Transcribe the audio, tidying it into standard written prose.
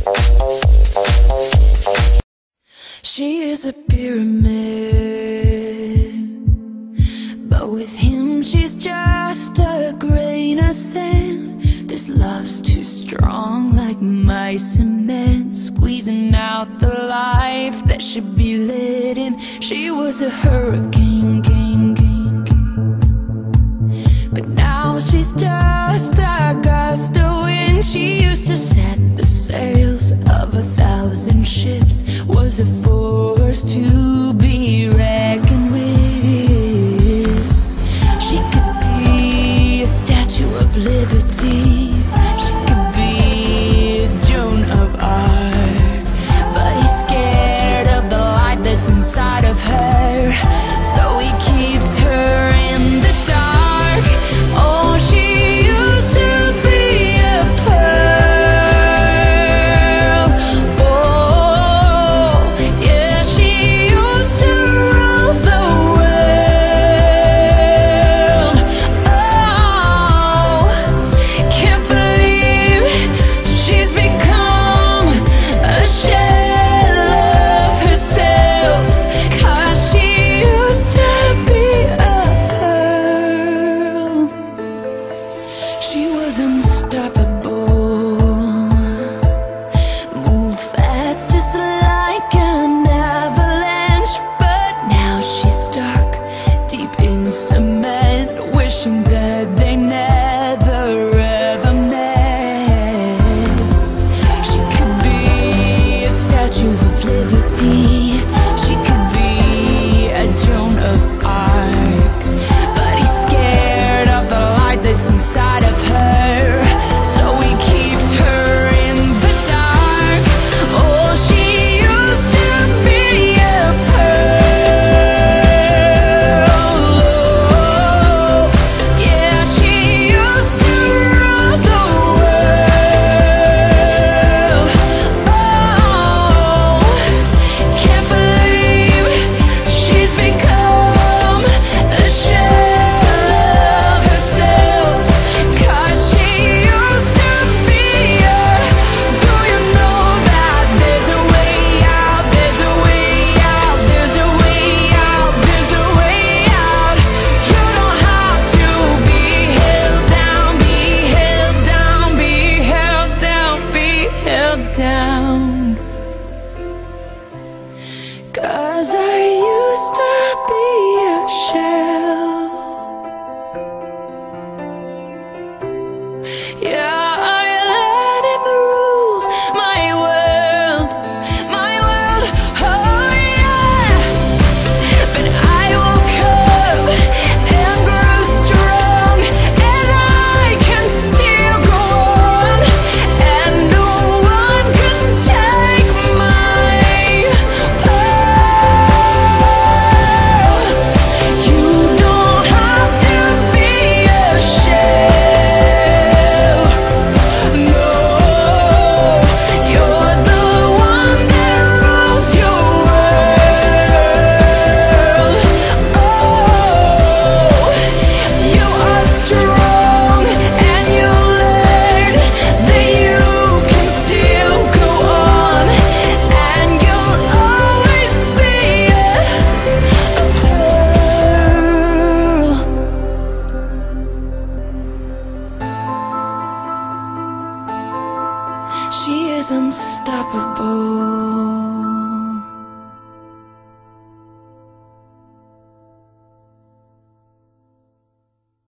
She is a pyramid, but with him she's just a grain of sand. This love's too strong, like my cement, squeezing out the life that should be lit in. She was a hurricane, but now she's just a gust of wind. She used to set the sails of 1,000 ships, was a force to be reckoned with. She could be a statue of liberty, she could be a Joan of Arc, but he's scared of the light that's inside of her, so he keeps her in the dark. Oh, she used to be a pearl. Oh, yeah, she used to rule the world. Oh, can't believe she's become a shell of herself, 'cause she used to be a pearl. She was unstoppable, move fast just like an avalanche, but now she's stuck deep in cement, wishing that they never ever met. She could be a statue of liberty, she could be a Joan of Arc, but he's scared of the light that's inside of her, so he keeps her in the dark. Oh, she used to be a pearl. Oh, yeah, she used to rule the world. Oh, can't believe she's become a shell of herself, 'cause she used to be a. Do you know that there's a way out, there's a way out, there's a way out, there's a way out. You don't have to be held down, be held down, be held down, be held down. 'Cause I used to be a shell. Yeah, I let him rule my world, oh yeah. But I woke up and grew strong, and I can still go on, and no one can take my pearl. You don't have to be a shell. No, you're the one that rules your world. Oh, you are strong, and you learn that you can still go on, and you'll always be a pearl. She is unstoppable,